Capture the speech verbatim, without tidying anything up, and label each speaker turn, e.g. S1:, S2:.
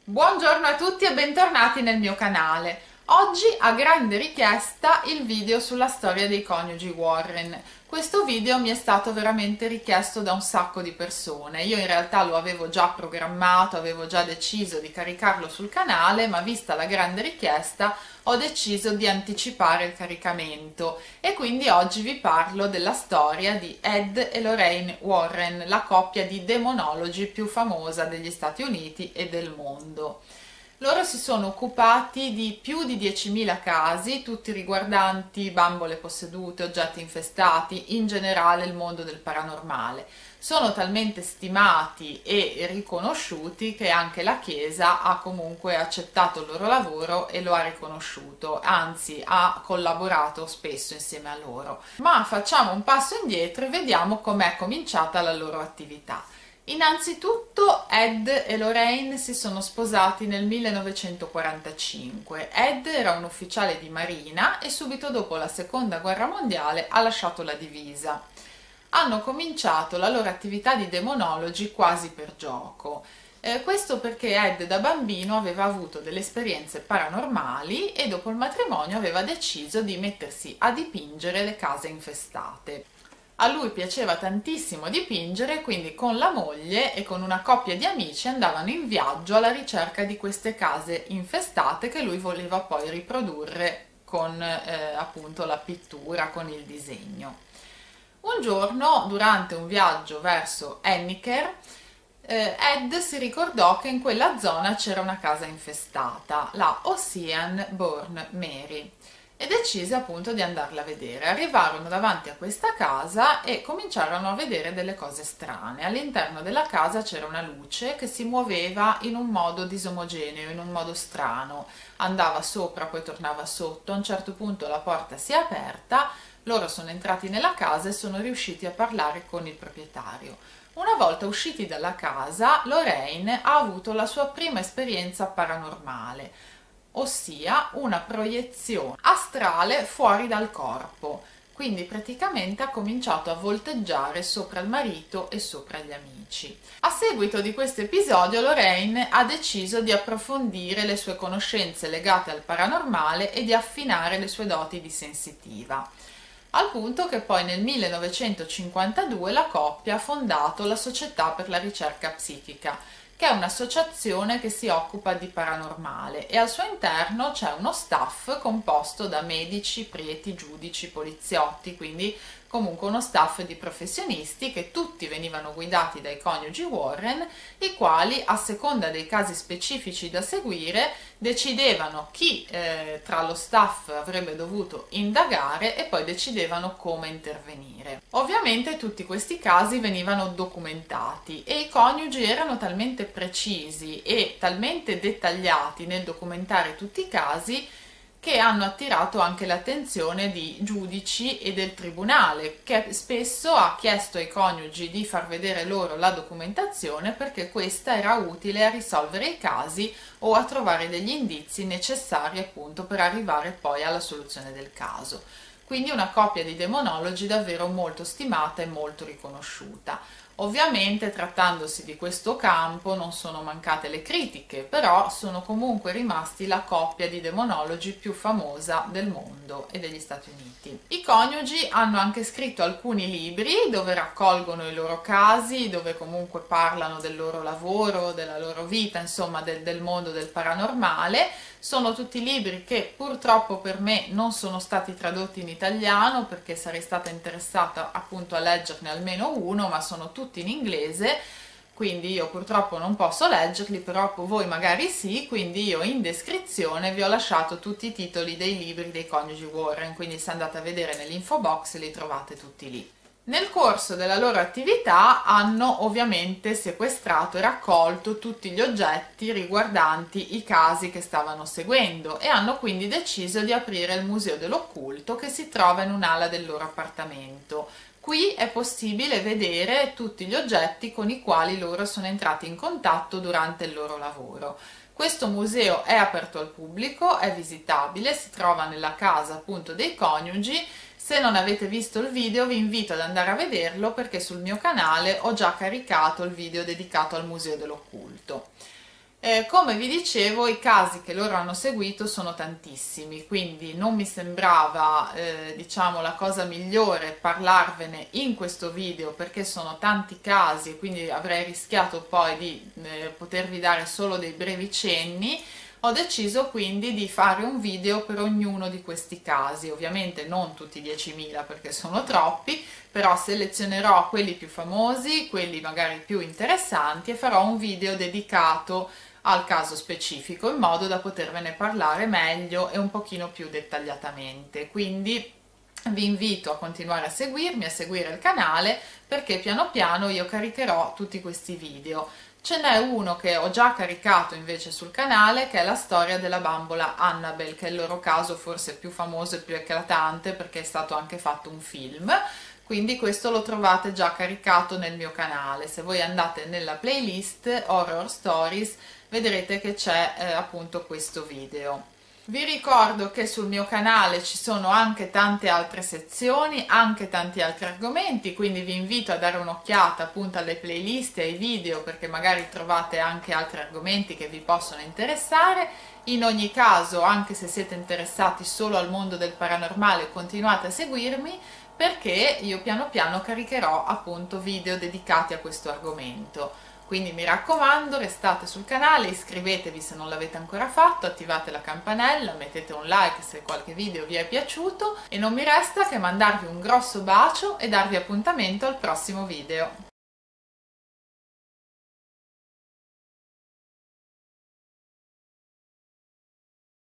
S1: Buongiorno a tutti e bentornati nel mio canale. Oggi, a grande richiesta, il video sulla storia dei coniugi Warren. Questo video mi è stato veramente richiesto da un sacco di persone. Io in realtà lo avevo già programmato, avevo già deciso di caricarlo sul canale, ma vista la grande richiesta ho deciso di anticipare il caricamento e quindi oggi vi parlo della storia di Ed e Lorraine Warren, la coppia di demonologi più famosa degli Stati Uniti e del mondo. Loro si sono occupati di più di diecimila casi, tutti riguardanti bambole possedute, oggetti infestati, in generale il mondo del paranormale. Sono talmente stimati e riconosciuti che anche la Chiesa ha comunque accettato il loro lavoro e lo ha riconosciuto, anzi ha collaborato spesso insieme a loro. Ma facciamo un passo indietro e vediamo com'è cominciata la loro attività. Innanzitutto Ed e Lorraine si sono sposati nel millenovecentoquarantacinque. Ed era un ufficiale di marina e subito dopo la seconda guerra mondiale ha lasciato la divisa. Hanno cominciato la loro attività di demonologi quasi per gioco. Eh, questo perché Ed da bambino aveva avuto delle esperienze paranormali e dopo il matrimonio aveva deciso di mettersi a dipingere le case infestate. A lui piaceva tantissimo dipingere, quindi con la moglie e con una coppia di amici andavano in viaggio alla ricerca di queste case infestate che lui voleva poi riprodurre con eh, appunto la pittura, con il disegno. Un giorno, durante un viaggio verso Henniker, eh, Ed si ricordò che in quella zona c'era una casa infestata, la Ocean Bourne Mary, e decise appunto di andarla a vedere. Arrivarono davanti a questa casa e cominciarono a vedere delle cose strane. All'interno della casa c'era una luce che si muoveva in un modo disomogeneo, in un modo strano. Andava sopra, poi tornava sotto. A un certo punto la porta si è aperta, loro sono entrati nella casa e sono riusciti a parlare con il proprietario. Una volta usciti dalla casa, Lorraine ha avuto la sua prima esperienza paranormale, ossia una proiezione astrale fuori dal corpo, quindi praticamente ha cominciato a volteggiare sopra il marito e sopra gli amici. A seguito di questo episodio Lorraine ha deciso di approfondire le sue conoscenze legate al paranormale e di affinare le sue doti di sensitiva, al punto che poi nel millenovecentocinquantadue la coppia ha fondato la Società per la ricerca psichica, che è un'associazione che si occupa di paranormale e al suo interno c'è uno staff composto da medici, preti, giudici, poliziotti, quindi comunque uno staff di professionisti che tutti venivano guidati dai coniugi Warren, i quali a seconda dei casi specifici da seguire decidevano chi eh, tra lo staff avrebbe dovuto indagare e poi decidevano come intervenire. Ovviamente tutti questi casi venivano documentati e i coniugi erano talmente precisi e talmente dettagliati nel documentare tutti i casi che hanno attirato anche l'attenzione di giudici e del tribunale, che spesso ha chiesto ai coniugi di far vedere loro la documentazione perché questa era utile a risolvere i casi o a trovare degli indizi necessari appunto per arrivare poi alla soluzione del caso. Quindi una coppia di demonologi davvero molto stimata e molto riconosciuta. Ovviamente, trattandosi di questo campo, non sono mancate le critiche, però sono comunque rimasti la coppia di demonologi più famosa del mondo e degli Stati Uniti. I coniugi hanno anche scritto alcuni libri dove raccolgono i loro casi, dove comunque parlano del loro lavoro, della loro vita, insomma del, del mondo del paranormale. Sono tutti libri che purtroppo per me non sono stati tradotti in italiano perché sarei stata interessata appunto a leggerne almeno uno, ma sono tutti in inglese, quindi io purtroppo non posso leggerli, però voi magari sì, quindi io in descrizione vi ho lasciato tutti i titoli dei libri dei coniugi Warren, quindi se andate a vedere nell'info box li trovate tutti lì. Nel corso della loro attività hanno ovviamente sequestrato e raccolto tutti gli oggetti riguardanti i casi che stavano seguendo e hanno quindi deciso di aprire il Museo dell'Occulto che si trova in un'ala del loro appartamento. Qui è possibile vedere tutti gli oggetti con i quali loro sono entrati in contatto durante il loro lavoro. Questo museo è aperto al pubblico, è visitabile, si trova nella casa appunto dei coniugi. Se non avete visto il video vi invito ad andare a vederlo perché sul mio canale ho già caricato il video dedicato al Museo dell'Occulto. Eh, come vi dicevo, i casi che loro hanno seguito sono tantissimi, quindi non mi sembrava, eh, diciamo, la cosa migliore parlarvene in questo video, perché sono tanti casi e quindi avrei rischiato poi di eh, potervi dare solo dei brevi cenni. Ho deciso quindi di fare un video per ognuno di questi casi, ovviamente non tutti diecimila perché sono troppi, però selezionerò quelli più famosi, quelli magari più interessanti, e farò un video dedicato al caso specifico in modo da potervene parlare meglio e un pochino più dettagliatamente. Quindi vi invito a continuare a seguirmi, a seguire il canale, perché piano piano io caricherò tutti questi video. Ce n'è uno che ho già caricato invece sul canale, che è la storia della bambola Annabelle, che è il loro caso forse più famoso e più eclatante, perché è stato anche fatto un film. Quindi questo lo trovate già caricato nel mio canale. Se voi andate nella playlist Horror Stories vedrete che c'è eh, appunto questo video. Vi ricordo che sul mio canale ci sono anche tante altre sezioni, anche tanti altri argomenti, quindi vi invito a dare un'occhiata appunto alle playlist e ai video, perché magari trovate anche altri argomenti che vi possono interessare. In ogni caso, anche se siete interessati solo al mondo del paranormale, continuate a seguirmi, perché io piano piano caricherò appunto video dedicati a questo argomento. Quindi mi raccomando, restate sul canale, iscrivetevi se non l'avete ancora fatto, attivate la campanella, mettete un like se qualche video vi è piaciuto, e non mi resta che mandarvi un grosso bacio e darvi appuntamento al prossimo video.